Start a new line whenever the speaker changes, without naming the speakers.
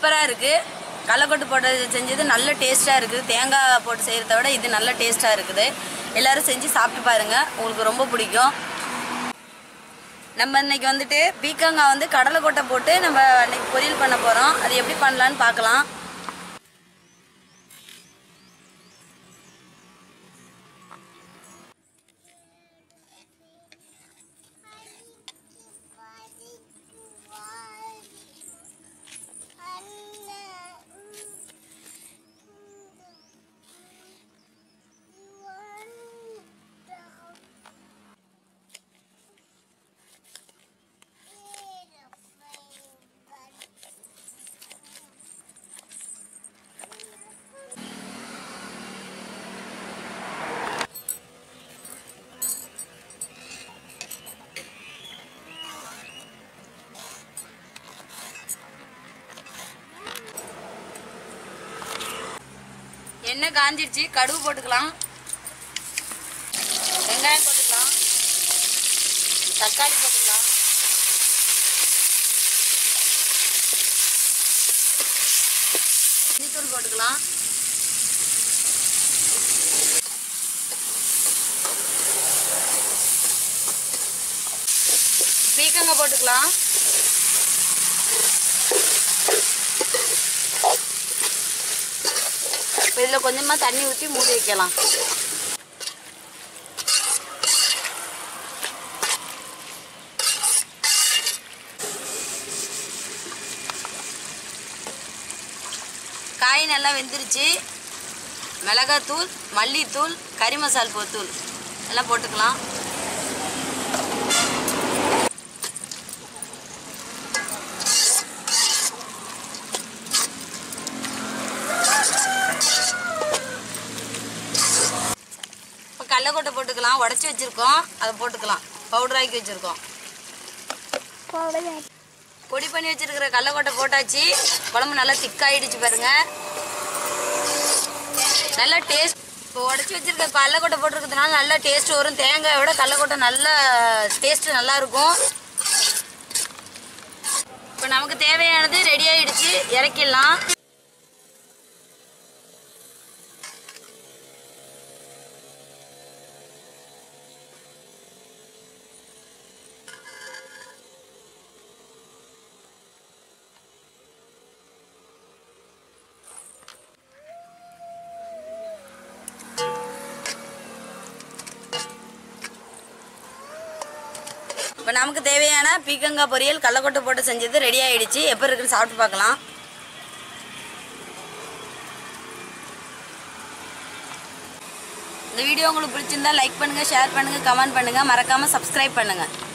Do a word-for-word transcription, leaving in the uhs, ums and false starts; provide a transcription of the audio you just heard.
சூப்பராக இருக்குது. கடலைக்கொட்டை போட்டு செஞ்சது நல்ல டேஸ்ட்டாக இருக்குது. தேங்காய் போட்டு செய்கிறத விட இது நல்ல டேஸ்ட்டாக இருக்குது. எல்லோரும் செஞ்சு சாப்பிட்டு பாருங்கள், உங்களுக்கு ரொம்ப பிடிக்கும். நம்ம இன்றைக்கி வந்துட்டு பீக்கங்காய் வந்து கடலைக்கொட்டை போட்டு நம்ம இன்றைக்கி பொரியல் பண்ண போகிறோம். அது எப்படி பண்ணலான்னு பார்க்கலாம். எண்ணெய் காஞ்சிடுச்சு, கடுகு போட்டுக்கலாம், வெங்காயம் போட்டுக்கலாம், தக்காளி போட்டுக்கலாம், மஞ்சள்தூள் போட்டுக்கலாம், பீக்கங்காய் போட்டுக்கலாம், இதில் கொஞ்சமாக தண்ணி ஊற்றி மூடி வைக்கலாம். காய் நல்லா வெந்துருச்சு. மிளகாத்தூள், மல்லித்தூள், கறி மசால் தூள் எல்லாம் போட்டுக்கலாம். கடலைக்கொட்டை போட்டுக்கலாம், உடச்சி வச்சுருக்கோம், அதை போட்டுக்கலாம். பவுடராக்கி வச்சுருக்கோம், பொடி பண்ணி வச்சுருக்கிற கடலைக்கொட்டை போட்டாச்சு. குழம்பு நல்லா திக்காயிடுச்சு பாருங்கள், நல்லா டேஸ்ட். இப்போ உடச்சி வச்சுருக்க கடலைக்கொட்டை போட்டிருக்கிறதுனால நல்லா டேஸ்ட் வரும். தேங்காயோட கடலைக்கொட்டை நல்லா டேஸ்ட்டு நல்லாயிருக்கும். இப்போ நமக்கு தேவையானது ரெடி ஆகிடுச்சு, இறக்கிடலாம். இப்போ நமக்கு தேவையான பீக்கங்காய் பொரியல் கடலைக்கொட்டை போட்டு செஞ்சது ரெடி ஆகிடுச்சு. எப்போ இருக்குன்னு சாப்பிட்டு பார்க்கலாம். இந்த வீடியோ உங்களுக்கு பிடிச்சிருந்தா லைக் பண்ணுங்கள், ஷேர் பண்ணுங்கள், கமெண்ட் பண்ணுங்கள், மறக்காமல் சப்ஸ்கிரைப் பண்ணுங்கள்.